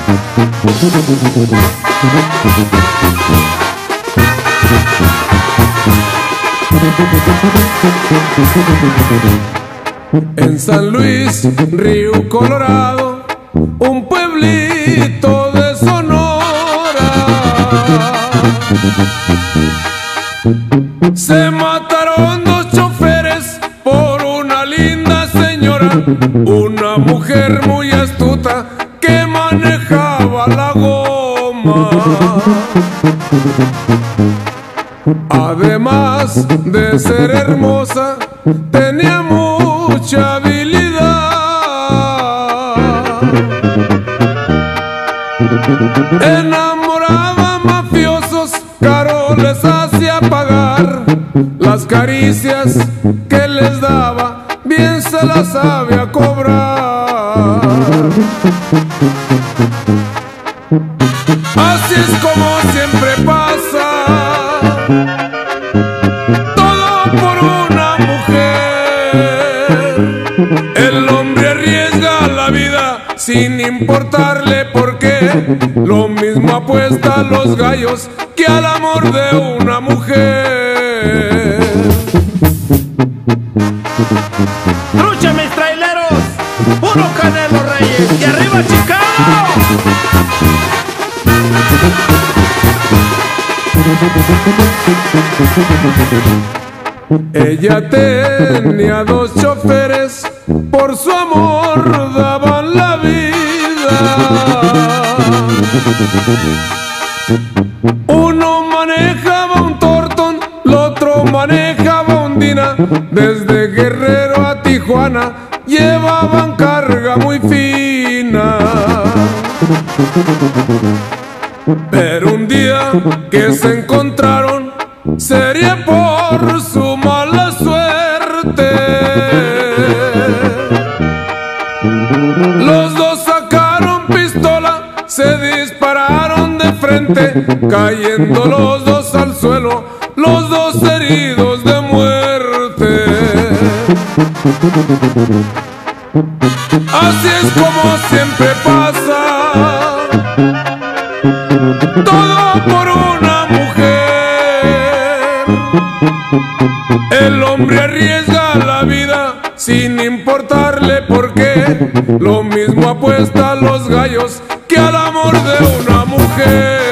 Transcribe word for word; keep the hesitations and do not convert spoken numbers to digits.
En San Luis, Río Colorado, un pueblito de Sonora, se mataron dos choferes por una linda señora, una mujer muy astuta que manejaba la goma. Además de ser hermosa, tenía mucha habilidad. Enamoraba mafiosos, caro les hacía pagar. Las caricias que les daba, bien se las sabía cobrar. Así es como siempre pasa, todo por una mujer. El hombre arriesga la vida sin importarle por qué. Lo mismo apuesta a los gallos que al amor de una mujer. ¡Trucha, mis traileros! ¡Puro Canelo Reyes! ¡Y arriba, Chicago! Ella tenía dos choferes, por su amor daban la vida. Uno manejaba un Torton, el otro manejaba un Dina. Desde Guerrero a Tijuana llevaban carga muy fina. Pero un día que se encontraron, sería por su mala suerte. Los dos sacaron pistola, se dispararon de frente, cayendo los dos al suelo, los dos heridos de muerte. Así es como siempre pasa, todo por una mujer. El hombre arriesga la vida sin importarle por qué. Lo mismo apuesta a los gallos que al amor de una mujer.